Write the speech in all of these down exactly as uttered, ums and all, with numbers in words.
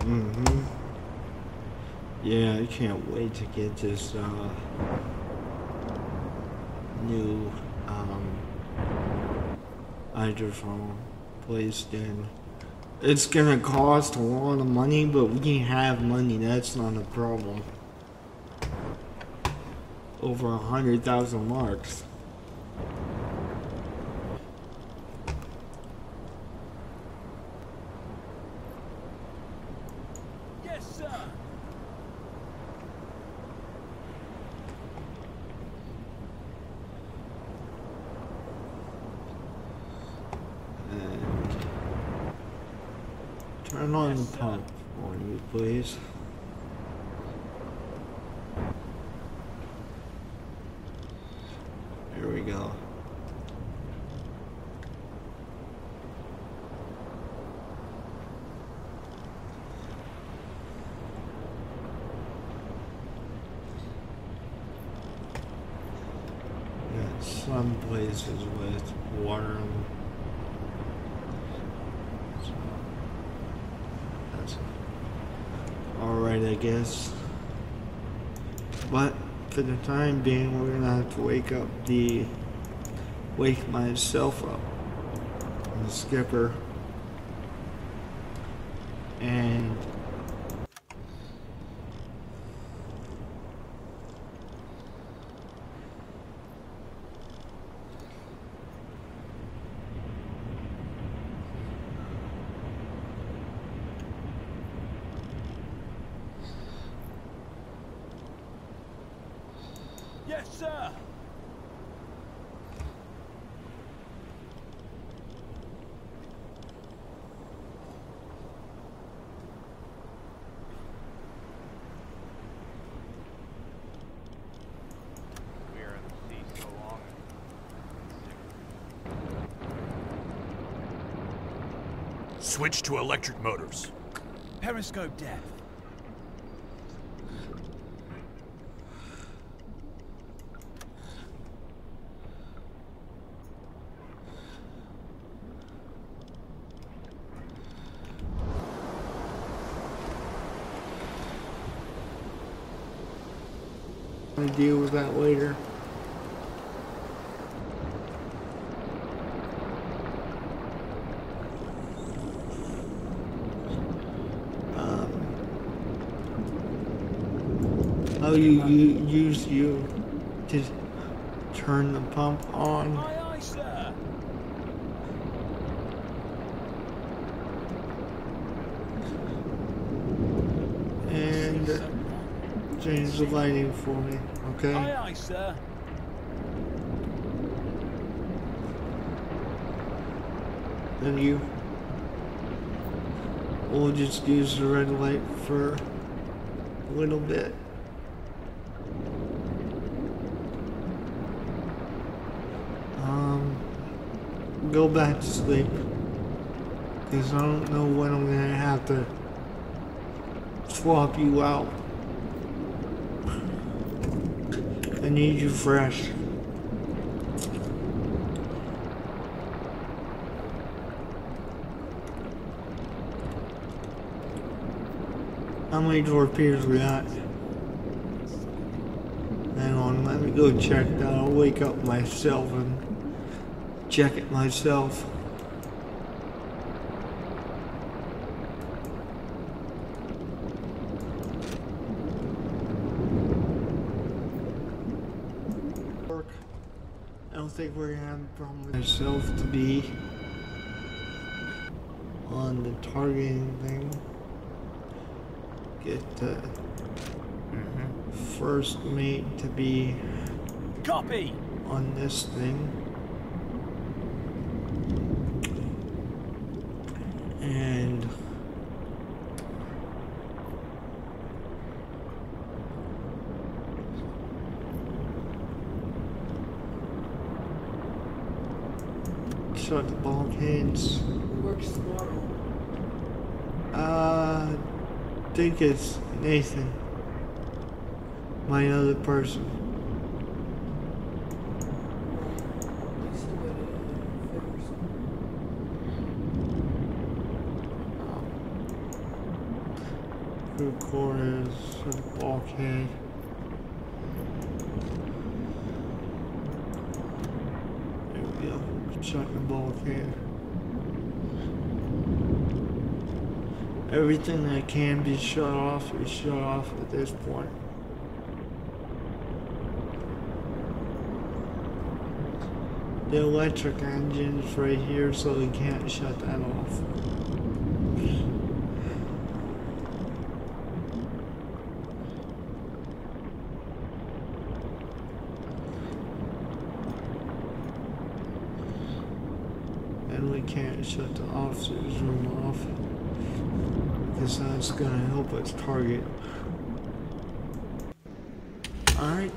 Mm-hmm. Yeah, I can't wait to get this uh, new um, hydrophone placed in. It's gonna cost a lot of money, but we have money, that's not a problem. Over a hundred thousand marks. Yes, sir. And turn on the pump for me, please. Here we go. Got some places with water in them. So that's alright, I guess. But for the time being, we're gonna have to wake up the wake myself up, the skipper, and Yes, sir. We are in the sea so long. Switch to electric motors. Periscope depth. I'll deal with that later. Um, how you, you use you to turn the pump on? Aye, aye, sir. And change the lighting for me, okay? Aye, aye, sir. Then you, we'll just use the red light for a little bit. Um, go back to sleep, because I don't know when I'm gonna have to swap you out. I need you fresh. How many torpedoes we got? Hang on, let me go check that. I'll wake up myself and check it myself. I don't think we're gonna have a problem with myself to be on the targeting thing. Get the mm-hmm. first mate to be Copy. on this thing. And shut the bulkheads. Who works tomorrow? Uh, I think it's Nathan, my other person. Two quarters for the bulkhead. There we go. Shut the bulkhead. Everything that can be shut off is shut off at this point. The electric engine's right here, so we can't shut that off. And we can't shut the officer's room off, because that's gonna help us target. Alright.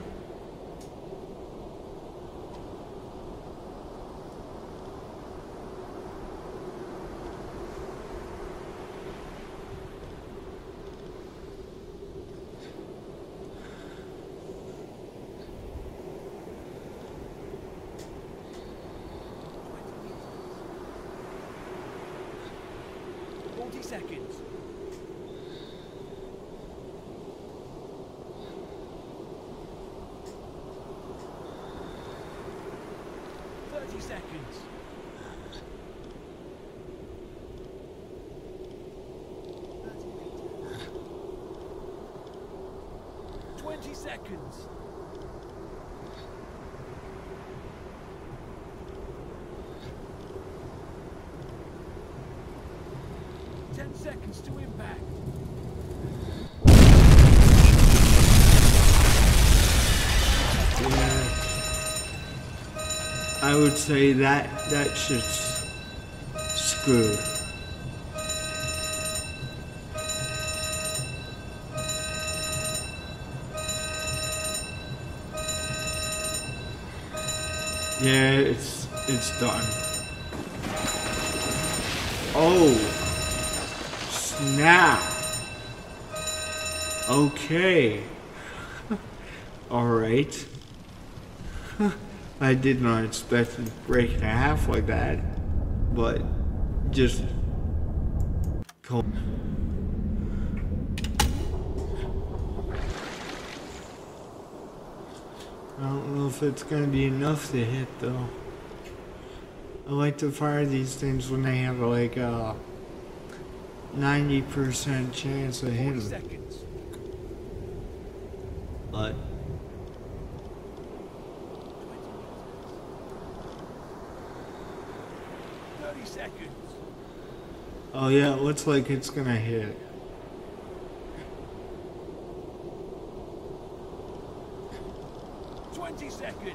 forty seconds. thirty seconds. twenty seconds. ten seconds to impact. Yeah. I would say that that shit's screwed. Yeah, it's it's done. Oh, snap. Okay. All right. I did not expect it to break in half like that, but just cool. I don't know if it's gonna be enough to hit though. I like to fire these things when they have like a ninety percent chance of hitting. Seconds. But thirty seconds. oh yeah, it looks like it's gonna hit. twenty seconds.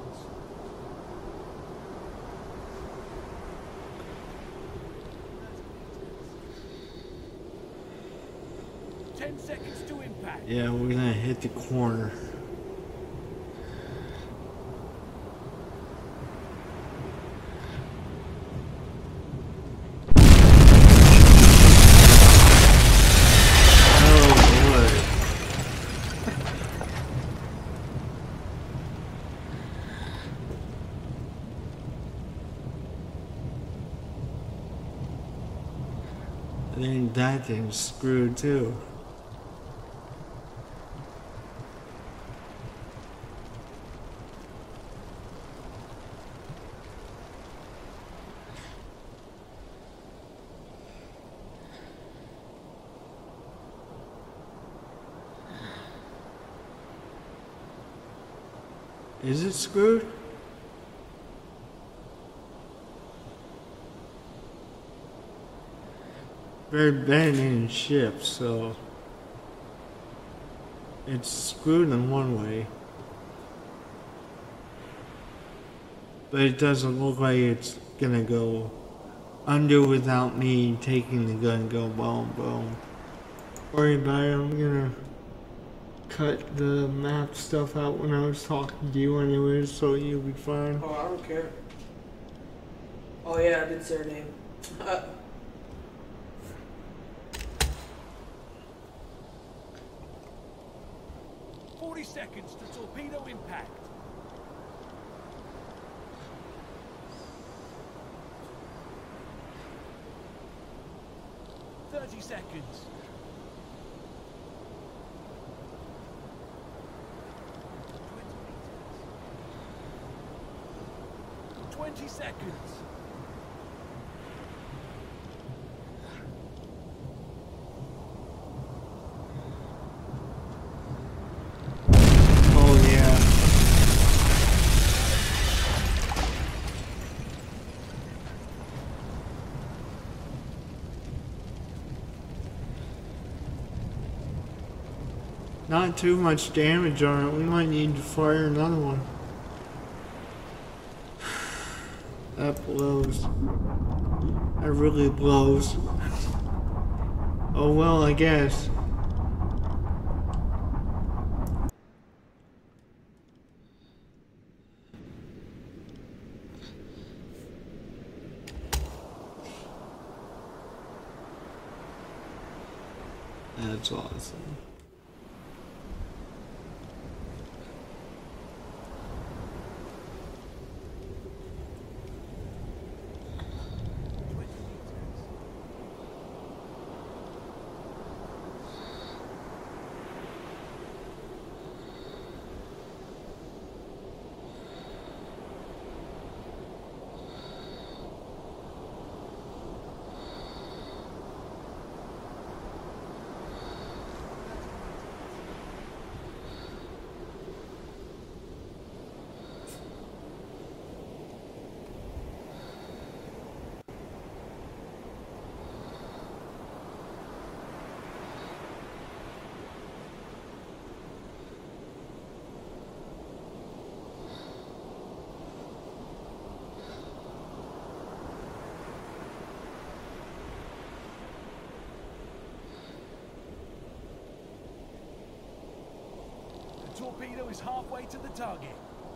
ten seconds to impact. Yeah, we're gonna hit the corner. I think that thing's screwed too. Is it screwed? They're abandoning ships, so it's screwed in one way. But it doesn't look like it's gonna go under without me taking the gun and go boom, boom. Don't worry about it, I'm gonna cut the map stuff out when I was talking to you anyways, so you'll be fine. Oh, I don't care. Oh yeah, I did say her name. forty seconds to torpedo impact. thirty seconds. forty seconds. Oh yeah. Not too much damage on it. We might need to fire another one. That blows. That really blows. Oh well, I guess. That's awesome. The torpedo is halfway to the target.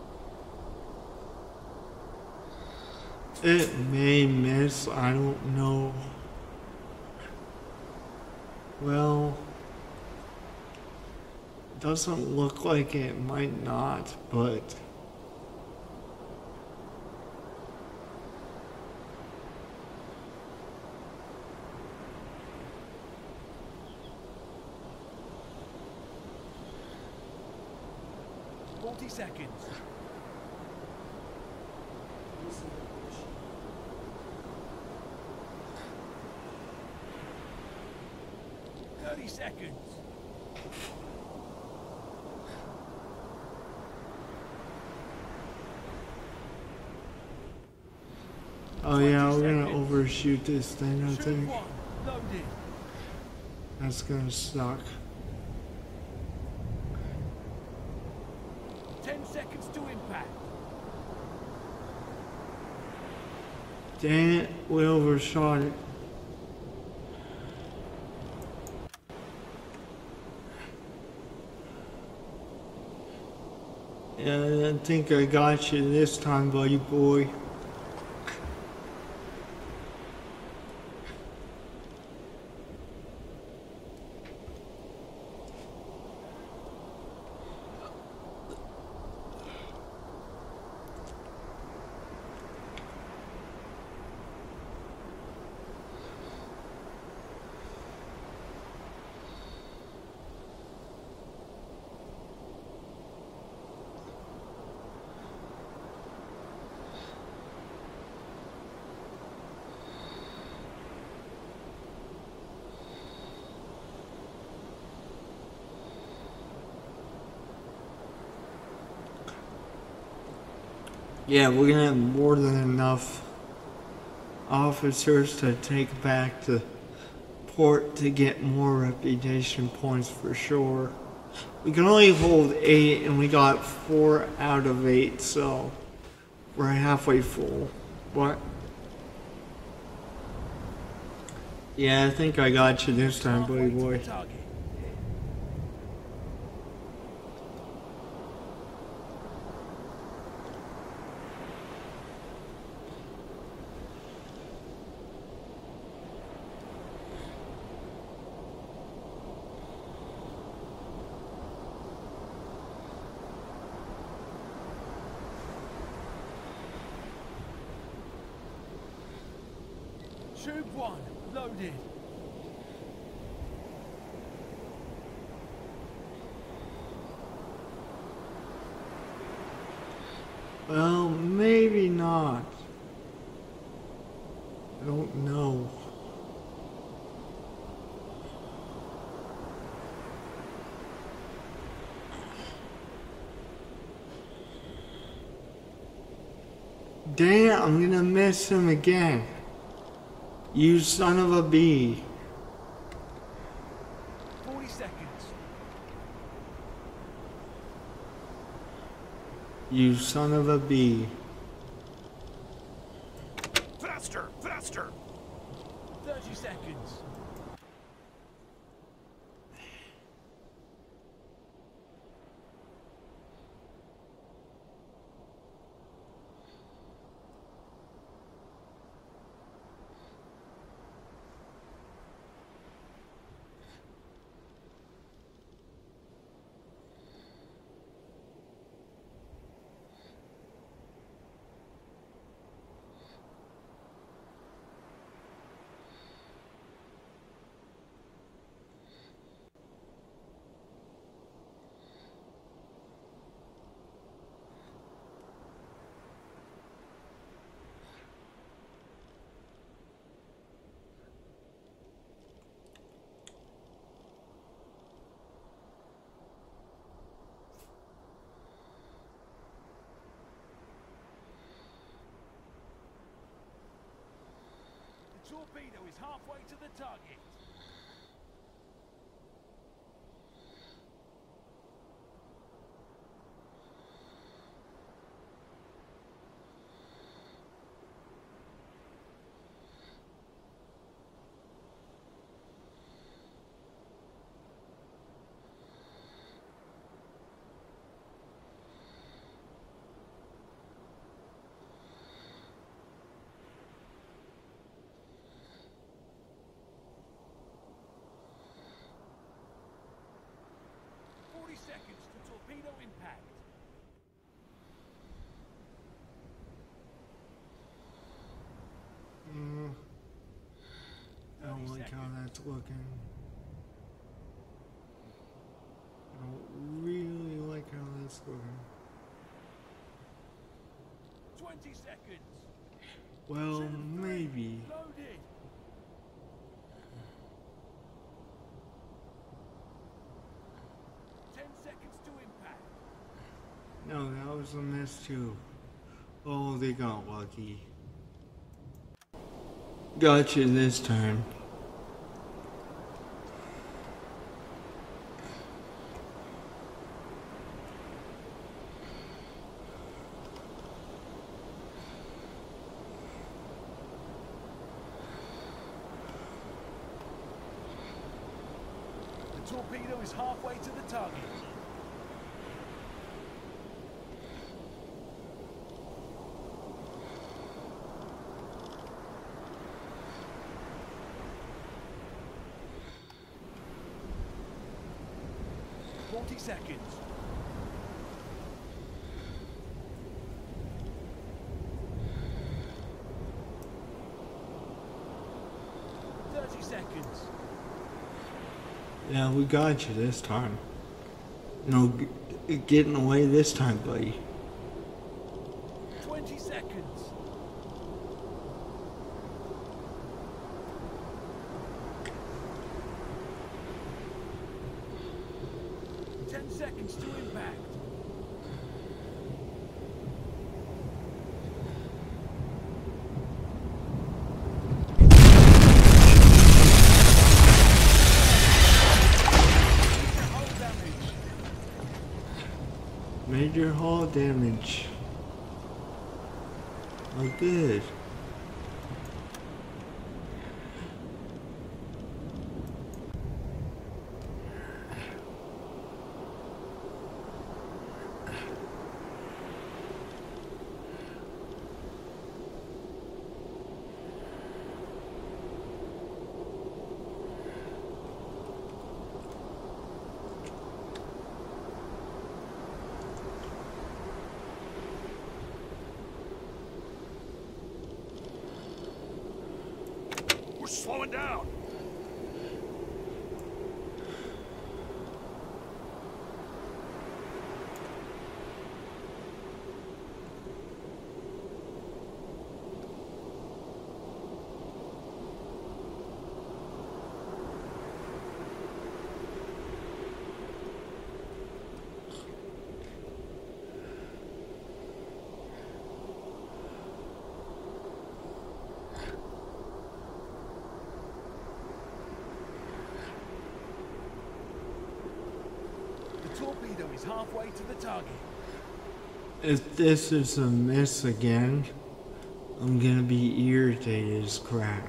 It may miss, I don't know. Well, doesn't look like it might not, but forty seconds. thirty seconds. oh yeah, we're gonna seconds. overshoot this thing, I Shoot think. one. Loaded. That's gonna suck. ten seconds to impact. Dang it, we overshot it. Yeah, I think I got you this time, buddy boy. Yeah, we're gonna have more than enough officers to take back to port to get more reputation points for sure. We can only hold eight and we got four out of eight, so we're halfway full. What? Yeah, I think I got you this time, buddy Halfway to boy. the target. Tube one, loaded. Well, maybe not. no. Damn, I'm gonna miss him again. You son of a bee. forty seconds. You son of a bee. Faster! Faster! thirty seconds. The torpedo is halfway to the target. forty seconds to torpedo impact. Mm. I don't like how that's looking. I don't really like how that's looking. twenty seconds. Well, Two, three, maybe. Loaded. ten seconds to impact. No, that was a miss too. Oh, they got lucky. Gotcha this time. The torpedo is halfway to the target. forty seconds. thirty seconds. Yeah, we got you this time. No g- getting away this time, buddy. twenty seconds. ten seconds to impact. Hull damage. Major hull damage. Oh, good. We're slowing down. Torpedo is halfway to the target. If this is a miss again, I'm gonna be irritated as crap.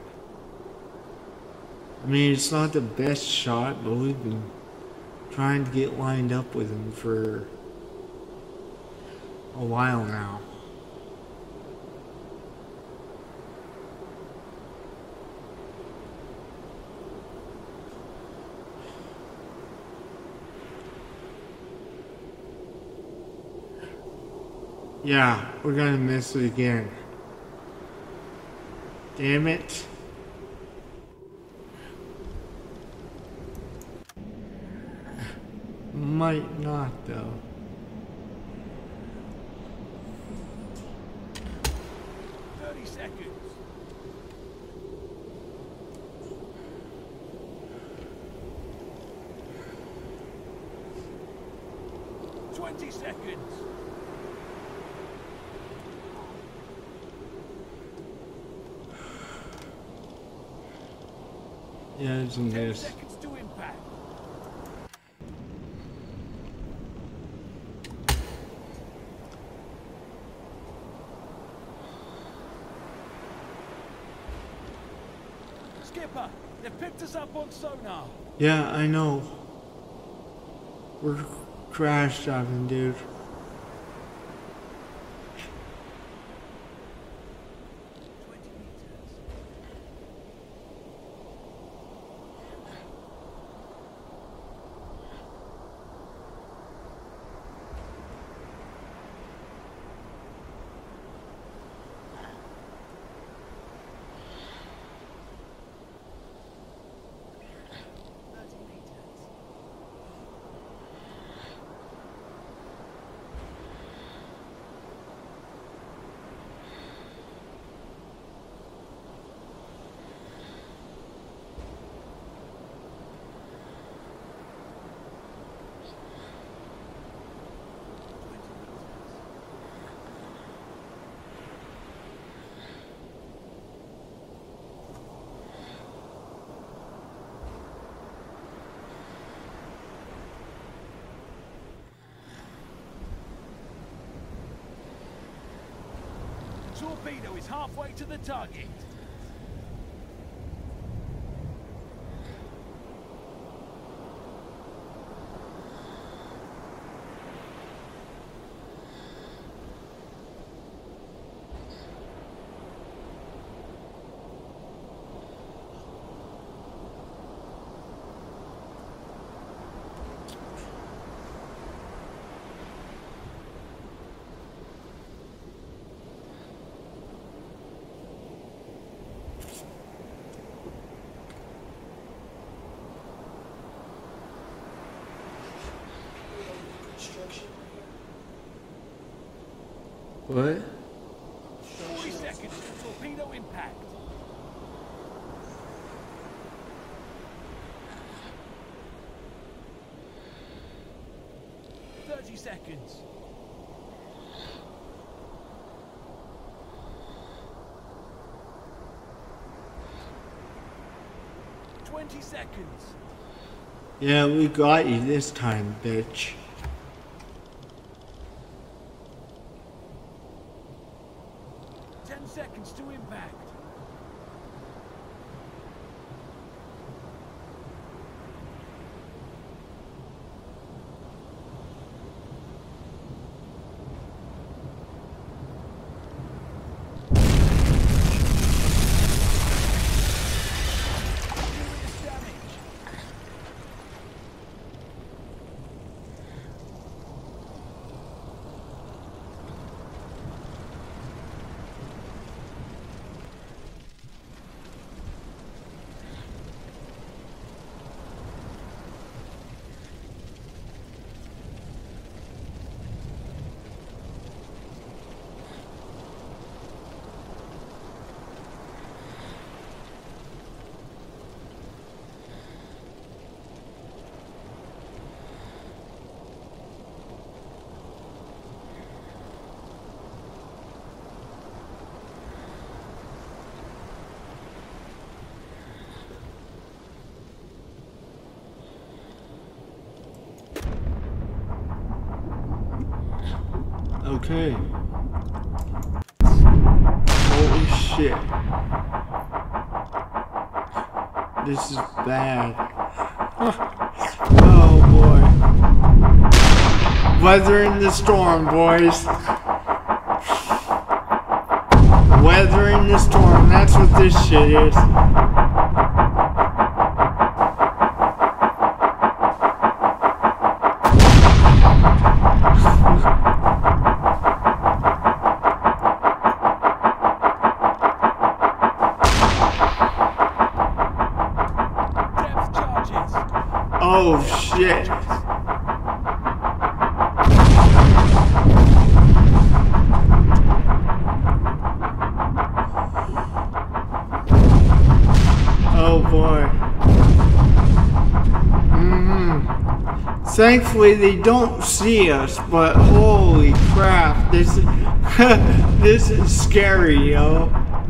I mean, it's not the best shot, but we've been trying to get lined up with him for a while now. Yeah, we're gonna miss it again. Damn it. Might not though. thirty seconds. twenty seconds. Yeah, it's a ten miss. seconds to impact. Skipper, they've picked us up on sonar. Yeah, I know. We're crash diving, dude. twenty meters. thirty meters. Torpedo is halfway to the target. What? forty seconds to torpedo impact. thirty seconds. twenty seconds. Yeah, we got you this time, bitch. ten seconds to impact. Serious damage. Okay. Holy shit. This is bad. Oh boy. Weathering the storm, boys. Weathering the storm, that's what this shit is. Depth charges. Oh shit. Oh boy. Mm-hmm. Thankfully they don't see us, but holy crap, this is this is scary, yo.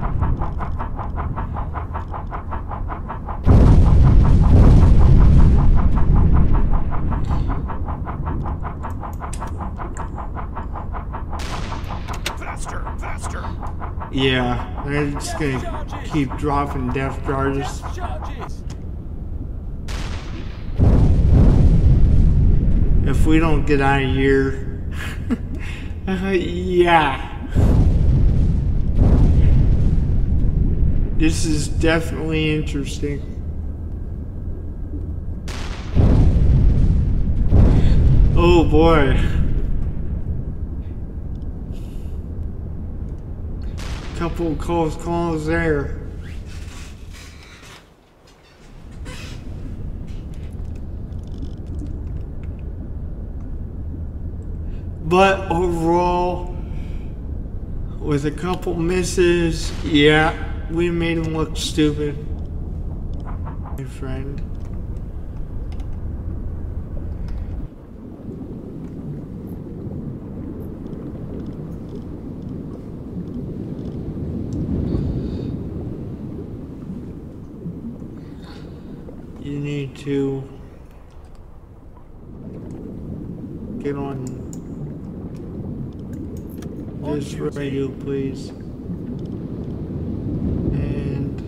Faster, faster. Yeah, they're just gonna keep dropping death charges. Depth charges. If we don't get out of here, uh, yeah. This is definitely interesting. Oh boy. Couple close calls there. But overall, with a couple misses, yeah, we made him look stupid. My friend. You need to get on this radio, please. And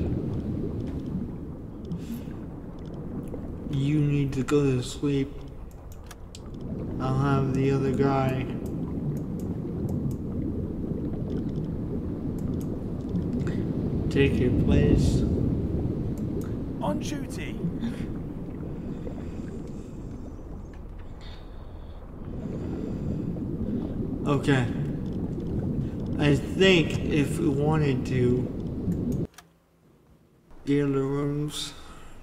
you need to go to sleep. I'll have the other guy take your place. On duty. Okay. I think if we wanted to get in the rooms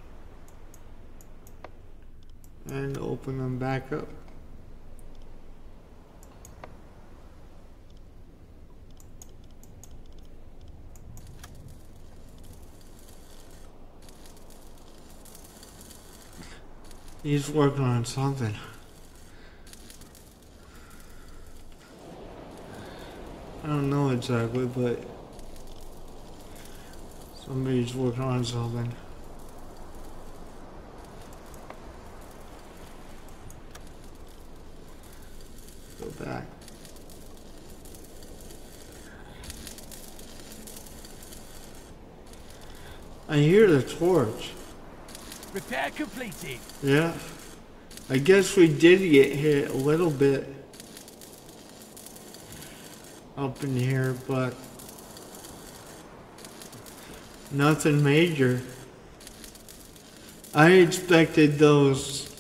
and open them back up. He's working on something. I don't know exactly, but somebody's working on something. Go back. I hear the torch. Repair completed. Yeah. I guess we did get hit a little bit up in here, but nothing major. I expected those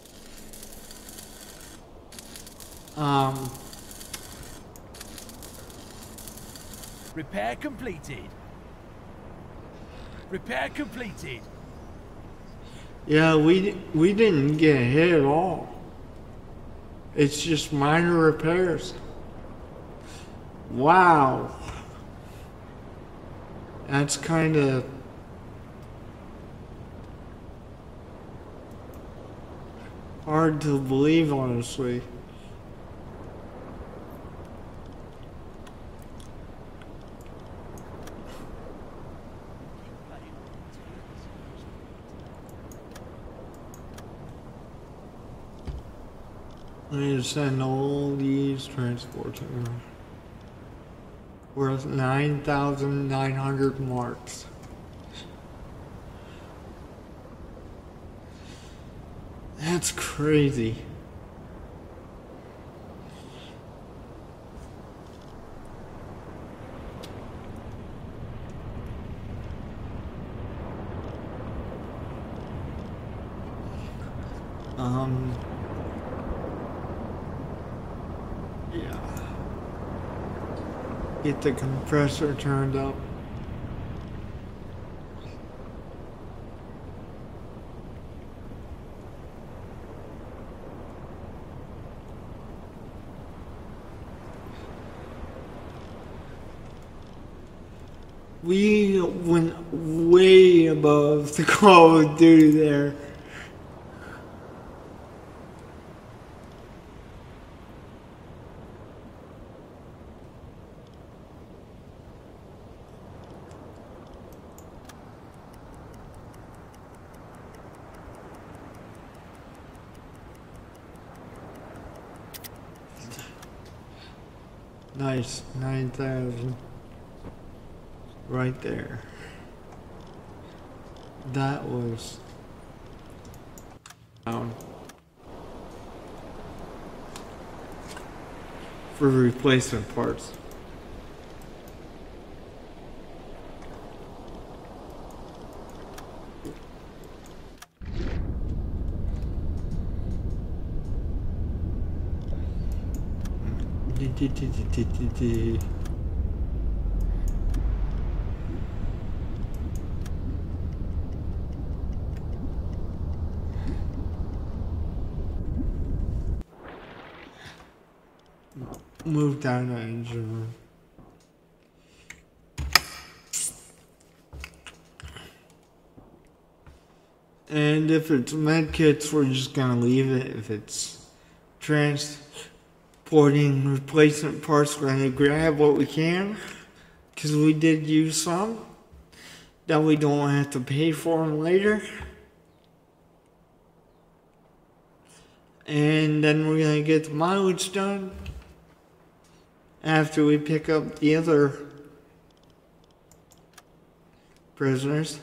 um Repair completed. Repair completed. yeah, we we didn't get hit at all. It's just minor repairs. Wow. That's kind of hard to believe, honestly. I need to send all these transports over. We're at nine thousand nine hundred marks. That's crazy. Um, yeah. Get the compressor turned up. We went way above the Call of Duty there. Nice, nine thousand. Right there. That was down for replacement parts. Move down the engine room. And if it's med kits, we're just gonna leave it. If it's transporting replacement parts, we're gonna grab what we can, because we did use some that we don't have to pay for them later. And then we're gonna get the mileage done after we pick up the other prisoners.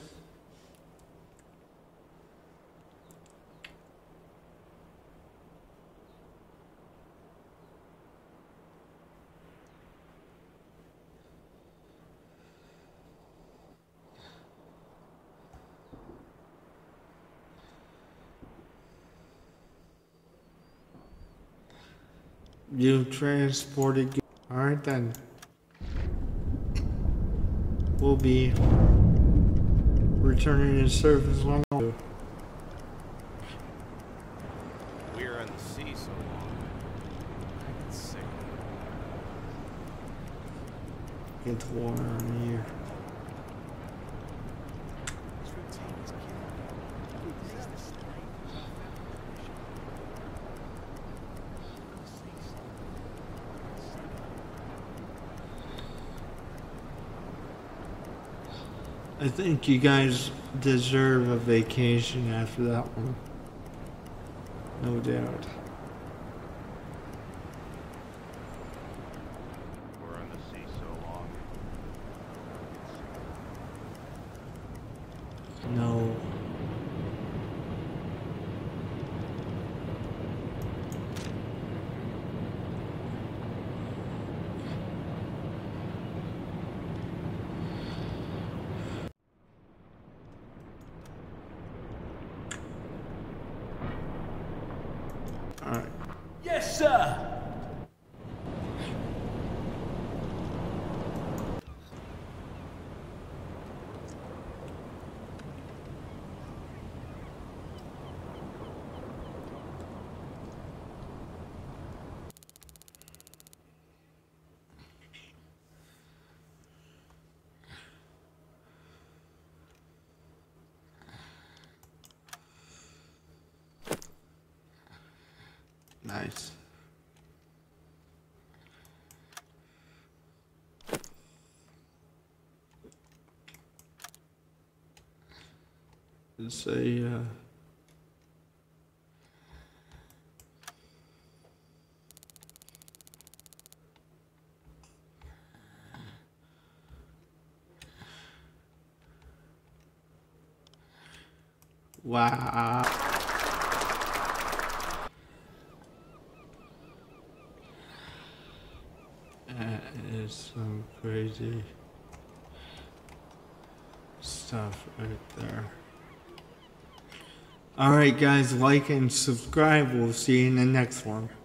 You transported. Alright then. We'll be returning to service long. We were in the sea so long. I get sick. Get the water in here. This routine is killing me. This is the strength of our foundation. Say something. I think you guys deserve a vacation after that one. No doubt. We're in the sea so long. No. Alright. Yes, sir. Nice. It's a uh, Wow. That is some crazy stuff right there. Alright guys, like and subscribe. We'll see you in the next one.